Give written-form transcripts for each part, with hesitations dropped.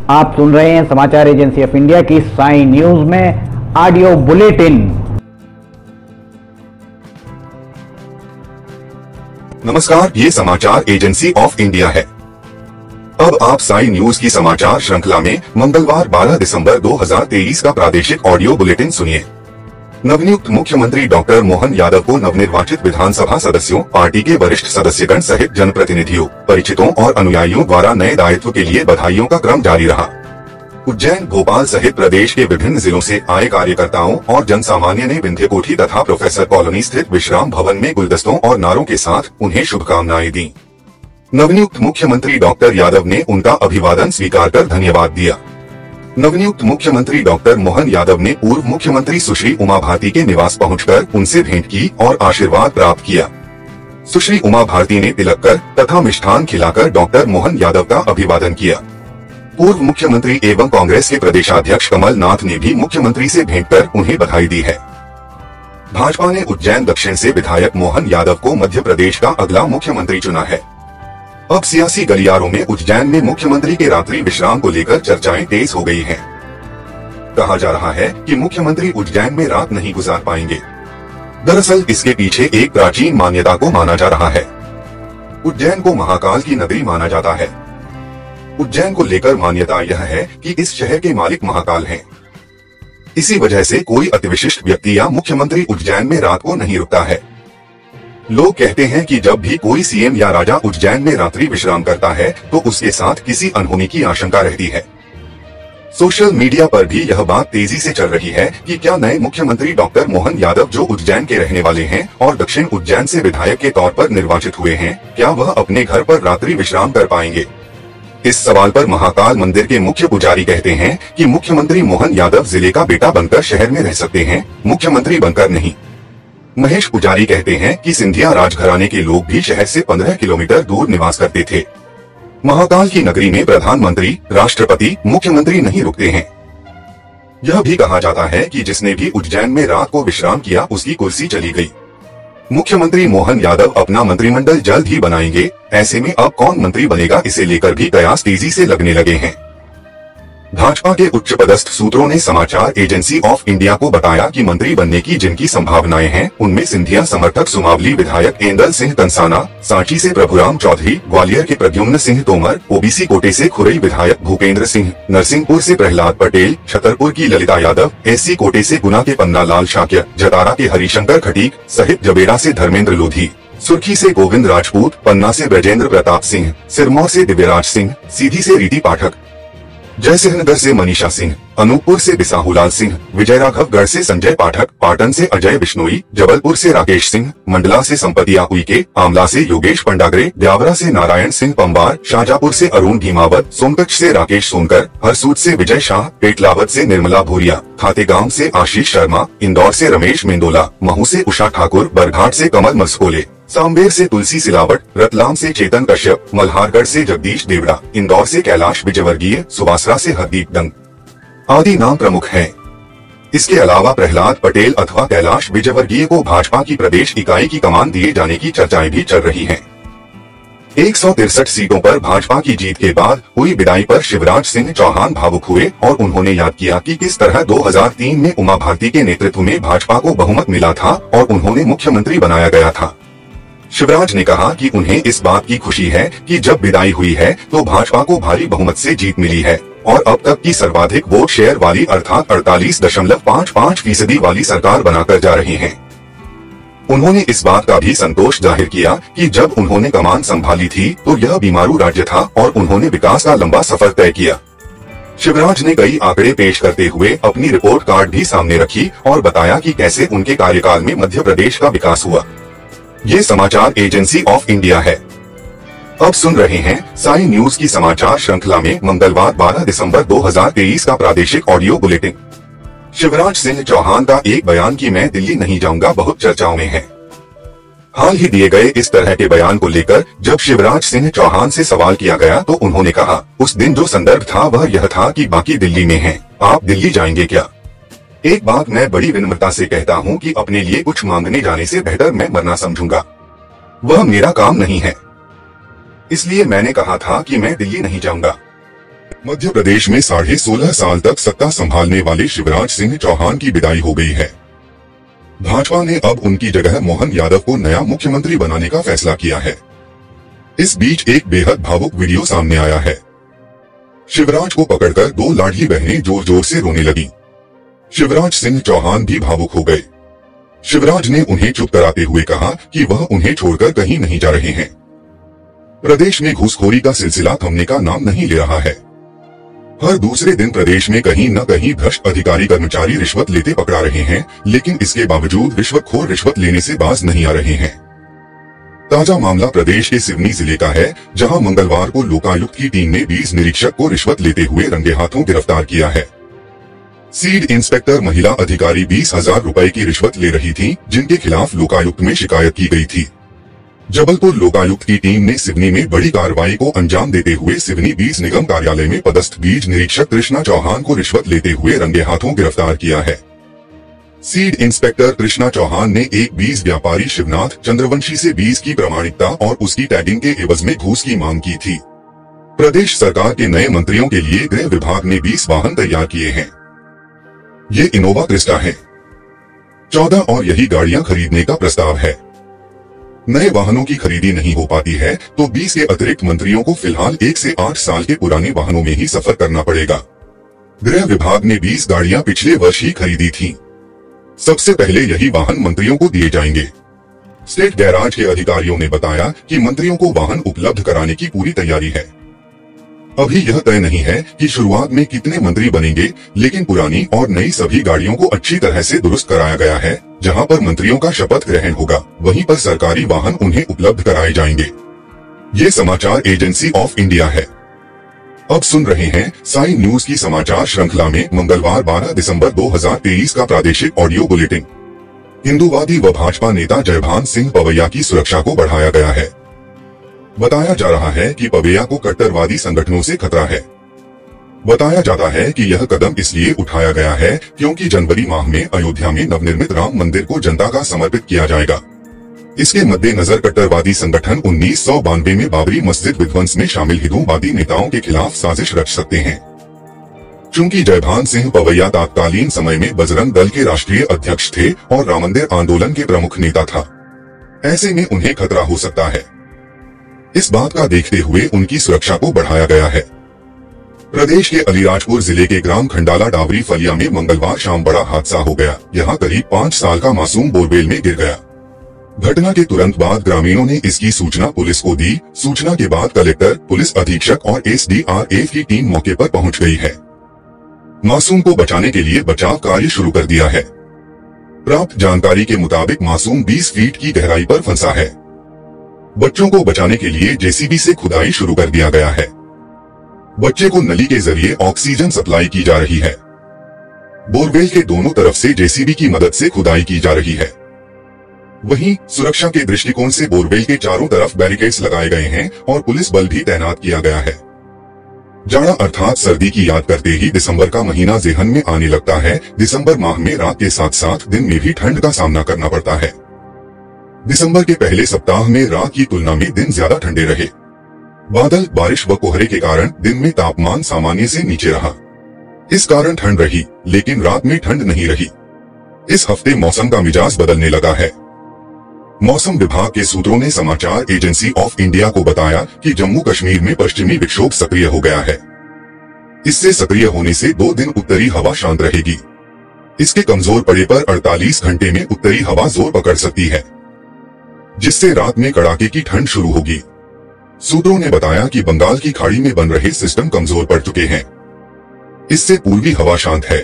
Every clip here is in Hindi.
आप सुन रहे हैं समाचार एजेंसी ऑफ इंडिया की साई न्यूज में ऑडियो बुलेटिन। नमस्कार, ये समाचार एजेंसी ऑफ इंडिया है। अब आप साई न्यूज की समाचार श्रृंखला में मंगलवार 12 दिसंबर 2023 का प्रादेशिक ऑडियो बुलेटिन सुनिए। नवनियुक्त मुख्यमंत्री डॉक्टर मोहन यादव को नवनिर्वाचित विधानसभा सदस्यों, पार्टी के वरिष्ठ सदस्यगण सहित जनप्रतिनिधियों, परिचितों और अनुयायियों द्वारा नए दायित्व के लिए बधाइयों का क्रम जारी रहा। उज्जैन, भोपाल सहित प्रदेश के विभिन्न जिलों से आए कार्यकर्ताओं और जनसामान्य ने विंध्य कोठी तथा प्रोफेसर कॉलोनी स्थित विश्राम भवन में गुलदस्तों और नारों के साथ उन्हें शुभकामनाएं दी। नवनियुक्त मुख्यमंत्री डॉक्टर यादव ने उनका अभिवादन स्वीकार कर धन्यवाद दिया। नवनियुक्त मुख्यमंत्री डॉक्टर मोहन यादव ने पूर्व मुख्यमंत्री सुश्री उमा भारती के निवास पहुंचकर उनसे भेंट की और आशीर्वाद प्राप्त किया। सुश्री उमा भारती ने तिलक कर तथा मिष्ठान खिलाकर डॉक्टर मोहन यादव का अभिवादन किया। पूर्व मुख्यमंत्री एवं कांग्रेस के प्रदेशाध्यक्ष कमलनाथ ने भी मुख्यमंत्री से भेंट कर उन्हें बधाई दी है। भाजपा ने उज्जैन दक्षिण से विधायक मोहन यादव को मध्य प्रदेश का अगला मुख्यमंत्री चुना है। अब सियासी गलियारों में उज्जैन में मुख्यमंत्री के रात्रि विश्राम को लेकर चर्चाएं तेज हो गई हैं। कहा जा रहा है कि मुख्यमंत्री उज्जैन में रात नहीं गुजार पाएंगे। दरअसल इसके पीछे एक प्राचीन मान्यता को माना जा रहा है। उज्जैन को महाकाल की नगरी माना जाता है। उज्जैन को लेकर मान्यता यह है कि इस शहर के मालिक महाकाल हैं। इसी वजह से कोई अतिविशिष्ट व्यक्ति या मुख्यमंत्री उज्जैन में रात को नहीं रुकता है। लोग कहते हैं कि जब भी कोई सीएम या राजा उज्जैन में रात्रि विश्राम करता है तो उसके साथ किसी अनहोनी की आशंका रहती है। सोशल मीडिया पर भी यह बात तेजी से चल रही है कि क्या नए मुख्यमंत्री डॉक्टर मोहन यादव, जो उज्जैन के रहने वाले हैं और दक्षिण उज्जैन से विधायक के तौर पर निर्वाचित हुए हैं, क्या वह अपने घर पर रात्रि विश्राम कर पाएंगे? इस सवाल पर महाकाल मंदिर के मुख्य पुजारी कहते हैं कि मुख्यमंत्री मोहन यादव जिले का बेटा बनकर शहर में रह सकते हैं, मुख्यमंत्री बनकर नहीं। महेश पुजारी कहते हैं कि सिंधिया राजघराने के लोग भी शहर से 15 किलोमीटर दूर निवास करते थे। महाकाल की नगरी में प्रधानमंत्री, राष्ट्रपति, मुख्यमंत्री नहीं रुकते हैं। यह भी कहा जाता है कि जिसने भी उज्जैन में रात को विश्राम किया उसकी कुर्सी चली गई। मुख्यमंत्री मोहन यादव अपना मंत्रिमंडल जल्द ही बनाएंगे। ऐसे में अब कौन मंत्री बनेगा, इसे लेकर भी कयास तेजी से लगने लगे हैं। भाजपा के उच्च पदस्थ सूत्रों ने समाचार एजेंसी ऑफ इंडिया को बताया कि मंत्री बनने की जिनकी संभावनाएं हैं, उनमें सिंधिया समर्थक सुमावली विधायक एंदल सिंह कंसाना, सांची से प्रभुराम चौधरी, ग्वालियर के प्रद्युम्न सिंह तोमर, ओबीसी कोटे से खुरई विधायक भूपेंद्र सिंह, नरसिंहपुर से प्रहलाद पटेल, छतरपुर की ललिता यादव, एससी कोटे से गुना के पन्ना लाल शाक्य, जतारा के हरिशंकर खटीक सहित जबेड़ा से धर्मेंद्र लोधी, सुर्खी से गोविंद राजपूत, पन्ना से ब्रजेंद्र प्रताप सिंह, सिरमौर से दिव्यराज सिंह, सीधी से रीति पाठक, जयसिंहनगर से मनीषा सिंह, अनूपपुर से बिसाहूलाल सिंह, विजयराघवगढ़ से संजय पाठक, पाटन से अजय बिश्नोई, जबलपुर से राकेश सिंह, मंडला से संपतिया उइके, आमला से योगेश पंडागरे, ब्यावरा से नारायण सिंह पंवार, शाहजहांपुर से अरुण भीमावत, सोनकच्छ से राकेश सोनकर, हरसूद से विजय शाह, पेटलावत से निर्मला भूरिया, खातेगांव से आशीष शर्मा, इंदौर से रमेश मेंदोला, महू से उषा ठाकुर, बरघाट से कमल मस्कोले, सांबेर से तुलसी सिलावट, रतलाम से चेतन कश्यप, मल्हारगढ़ से जगदीश देवड़ा, इंदौर से कैलाश विजयवर्गीय, सुबासरा से हरदीप डंग आदि नाम प्रमुख हैं। इसके अलावा प्रहलाद पटेल अथवा कैलाश विजयवर्गीय को भाजपा की प्रदेश इकाई की कमान दिए जाने की चर्चाएं भी चल रही हैं। 163 सीटों पर भाजपा की जीत के बाद हुई विदाई पर शिवराज सिंह चौहान भावुक हुए और उन्होंने याद किया कि किस तरह 2003 में उमा भारती के नेतृत्व में भाजपा को बहुमत मिला था और उन्होंने मुख्यमंत्री बनाया गया था। शिवराज ने कहा कि उन्हें इस बात की खुशी है कि जब विदाई हुई है तो भाजपा को भारी बहुमत से जीत मिली है और अब तक की सर्वाधिक वोट शेयर वाली अर्थात 48.55% वाली सरकार बनाकर जा रही हैं। उन्होंने इस बात का भी संतोष जाहिर किया कि जब उन्होंने कमान संभाली थी तो यह बीमारू राज्य था और उन्होंने विकास का लंबा सफर तय किया। शिवराज ने कई आंकड़े पेश करते हुए अपनी रिपोर्ट कार्ड भी सामने रखी और बताया कि कैसे उनके कार्यकाल में मध्य प्रदेश का विकास हुआ। ये समाचार एजेंसी ऑफ इंडिया है। अब सुन रहे हैं साई न्यूज की समाचार श्रृंखला में मंगलवार 12 दिसंबर 2023 का प्रादेशिक ऑडियो बुलेटिन। शिवराज सिंह चौहान का एक बयान कि मैं दिल्ली नहीं जाऊंगा बहुत चर्चाओं में है। हाल ही दिए गए इस तरह के बयान को लेकर जब शिवराज सिंह चौहान से सवाल किया गया तो उन्होंने कहा, उस दिन जो संदर्भ था वह यह था कि बाकी दिल्ली में हैं, आप दिल्ली जाएंगे क्या? एक बात मैं बड़ी विनम्रता से कहता हूं कि अपने लिए कुछ मांगने जाने से बेहतर मैं मरना समझूंगा। वह मेरा काम नहीं है। इसलिए मैंने कहा था कि मैं दिल्ली नहीं जाऊंगा। मध्य प्रदेश में 16.5 साल तक सत्ता संभालने वाले शिवराज सिंह चौहान की विदाई हो गई है। भाजपा ने अब उनकी जगह मोहन यादव को नया मुख्यमंत्री बनाने का फैसला किया है। इस बीच एक बेहद भावुक वीडियो सामने आया है। शिवराज को पकड़कर 2 लाडली बहनें जोर जोर से रोने लगी। शिवराज सिंह चौहान भी भावुक हो गए। शिवराज ने उन्हें चुप कराते हुए कहा कि वह उन्हें छोड़कर कहीं नहीं जा रहे हैं। प्रदेश में घूसखोरी का सिलसिला थमने का नाम नहीं ले रहा है। हर दूसरे दिन प्रदेश में कहीं न कहीं भ्रष्ट अधिकारी कर्मचारी रिश्वत लेते पकड़ा रहे हैं, लेकिन इसके बावजूद रिश्वतखोर रिश्वत लेने से बाज नहीं आ रहे हैं। ताजा मामला प्रदेश के सिवनी जिले का है, जहां मंगलवार को लोकायुक्त की टीम ने 20 निरीक्षक को रिश्वत लेते हुए रंगे हाथों गिरफ्तार किया है। सीड इंस्पेक्टर महिला अधिकारी 20,000 रुपए की रिश्वत ले रही थी, जिनके खिलाफ लोकायुक्त में शिकायत की गई थी। जबलपुर लोकायुक्त की टीम ने सिवनी में बड़ी कार्रवाई को अंजाम देते हुए सिवनी बीज निगम कार्यालय में पदस्थ बीज निरीक्षक कृष्णा चौहान को रिश्वत लेते हुए रंगे हाथों गिरफ्तार किया है। सीड इंस्पेक्टर कृष्णा चौहान ने एक बीज व्यापारी शिवनाथ चंद्रवंशी से बीज की प्रामाणिकता और उसकी टैगिंग के एवज में घूस की मांग की थी। प्रदेश सरकार के नए मंत्रियों के लिए गृह विभाग ने 20 वाहन तैयार किए हैं। ये इनोवा क्रिस्टा है। 14 और यही गाड़ियां खरीदने का प्रस्ताव है। नए वाहनों की खरीदी नहीं हो पाती है तो 20 के अतिरिक्त मंत्रियों को फिलहाल 1 से 8 साल के पुराने वाहनों में ही सफर करना पड़ेगा। गृह विभाग ने 20 गाड़ियां पिछले वर्ष ही खरीदी थी। सबसे पहले यही वाहन मंत्रियों को दिए जाएंगे। स्टेट गैराज के अधिकारियों ने बताया कि मंत्रियों को वाहन उपलब्ध कराने की पूरी तैयारी है। अभी यह तय नहीं है कि शुरुआत में कितने मंत्री बनेंगे, लेकिन पुरानी और नई सभी गाड़ियों को अच्छी तरह से दुरुस्त कराया गया है। जहां पर मंत्रियों का शपथ ग्रहण होगा, वहीं पर सरकारी वाहन उन्हें उपलब्ध कराए जाएंगे। ये समाचार एजेंसी ऑफ इंडिया है। अब सुन रहे हैं साइन न्यूज की समाचार श्रृंखला में मंगलवार 12 दिसंबर 2023 का प्रादेशिक ऑडियो बुलेटिन। हिंदूवादी व भाजपा नेता जयभान सिंह पवैया की सुरक्षा को बढ़ाया गया है। बताया जा रहा है कि पवैया को कट्टरवादी संगठनों से खतरा है। बताया जाता है कि यह कदम इसलिए उठाया गया है क्योंकि जनवरी माह में अयोध्या में नवनिर्मित राम मंदिर को जनता का समर्पित किया जाएगा। इसके मद्देनजर कट्टरवादी संगठन 1992 में बाबरी मस्जिद विध्वंस में शामिल हिंदूवादी नेताओं के खिलाफ साजिश रच सकते हैं। चूंकि जयभान सिंह पवैया तत्कालीन समय में बजरंग दल के राष्ट्रीय अध्यक्ष थे और राम मंदिर आंदोलन के प्रमुख नेता था, ऐसे में उन्हें खतरा हो सकता है। इस बात का देखते हुए उनकी सुरक्षा को बढ़ाया गया है। प्रदेश के अलीराजपुर जिले के ग्राम खंडाला डावरी फलिया में मंगलवार शाम बड़ा हादसा हो गया। यहां करीब 5 साल का मासूम बोरवेल में गिर गया। घटना के तुरंत बाद ग्रामीणों ने इसकी सूचना पुलिस को दी। सूचना के बाद कलेक्टर, पुलिस अधीक्षक और SDRF की टीम मौके पर पहुंच गई है। मासूम को बचाने के लिए बचाव कार्य शुरू कर दिया है। प्राप्त जानकारी के मुताबिक मासूम 20 फीट की गहराई पर फंसा है। बच्चों को बचाने के लिए JCB से खुदाई शुरू कर दिया गया है। बच्चे को नली के जरिए ऑक्सीजन सप्लाई की जा रही है। बोरवेल के दोनों तरफ से JCB की मदद से खुदाई की जा रही है। वहीं सुरक्षा के दृष्टिकोण से बोरवेल के चारों तरफ बैरिकेड्स लगाए गए हैं और पुलिस बल भी तैनात किया गया है। जाड़ा अर्थात सर्दी की याद करते ही दिसंबर का महीना जेहन में आने लगता है। दिसंबर माह में रात के साथ साथ दिन में भी ठंड का सामना करना पड़ता है। दिसंबर के पहले सप्ताह में रात की तुलना में दिन ज्यादा ठंडे रहे। बादल, बारिश व कोहरे के कारण दिन में तापमान सामान्य से नीचे रहा। इस कारण ठंड रही, लेकिन रात में ठंड नहीं रही। इस हफ्ते मौसम का मिजाज बदलने लगा है। मौसम विभाग के सूत्रों ने समाचार एजेंसी ऑफ इंडिया को बताया कि जम्मू कश्मीर में पश्चिमी विक्षोभ सक्रिय हो गया है। इससे सक्रिय होने से 2 दिन उत्तरी हवा शांत रहेगी। इसके कमजोर पड़े पर 48 घंटे में उत्तरी हवा जोर पकड़ सकती है, जिससे रात में कड़ाके की ठंड शुरू होगी। सूत्रों ने बताया कि बंगाल की खाड़ी में बन रहे सिस्टम कमजोर पड़ चुके हैं। इससे पूर्वी हवा शांत है।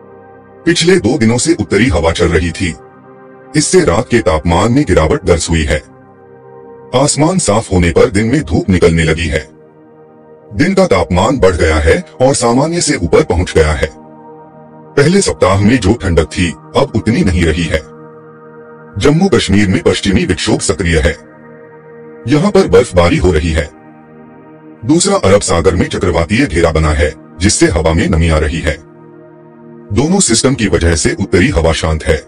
पिछले 2 दिनों से उत्तरी हवा चल रही थी। इससे रात के तापमान में गिरावट दर्ज हुई है। आसमान साफ होने पर दिन में धूप निकलने लगी है। दिन का तापमान बढ़ गया है और सामान्य से ऊपर पहुंच गया है। पहले सप्ताह में जो ठंडक थी, अब उतनी नहीं रही है। जम्मू कश्मीर में पश्चिमी विक्षोभ सक्रिय है। यहाँ पर बर्फबारी हो रही है। दूसरा अरब सागर में चक्रवातीय घेरा बना है, जिससे हवा में नमी आ रही है। दोनों सिस्टम की वजह से उत्तरी हवा शांत है।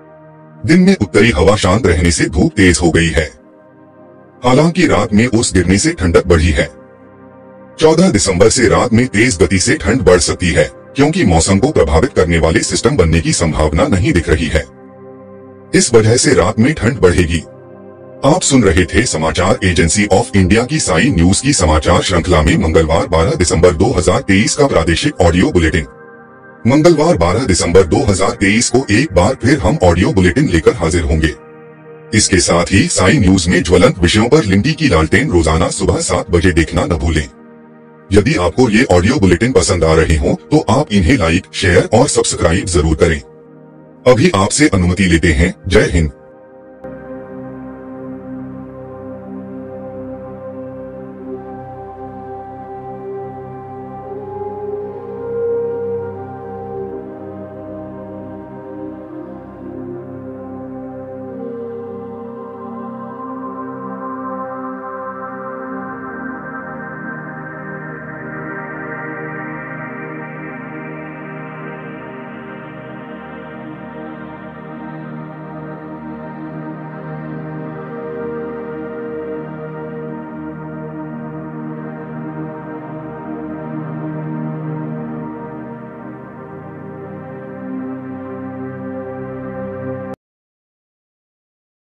दिन में उत्तरी हवा शांत रहने से धूप तेज हो गई है। हालांकि रात में ओस गिरने से ठंडक बढ़ी है। 14 दिसंबर से रात में तेज गति से ठंड बढ़ सकती है, क्योंकि मौसम को प्रभावित करने वाले सिस्टम बनने की संभावना नहीं दिख रही है। इस वजह से रात में ठंड बढ़ेगी। आप सुन रहे थे समाचार एजेंसी ऑफ इंडिया की साई न्यूज की समाचार श्रृंखला में मंगलवार 12 दिसंबर 2023 का प्रादेशिक ऑडियो बुलेटिन। मंगलवार 12 दिसंबर 2023 को एक बार फिर हम ऑडियो बुलेटिन लेकर हाजिर होंगे। इसके साथ ही साई न्यूज में ज्वलंत विषयों पर लिंडी की लालटेन रोजाना सुबह 7 बजे देखना न भूलें। यदि आपको ये ऑडियो बुलेटिन पसंद आ रहे हो तो आप इन्हें लाइक, शेयर और सब्सक्राइब जरूर करें। अभी आपसे अनुमति लेते हैं। जय हिंद।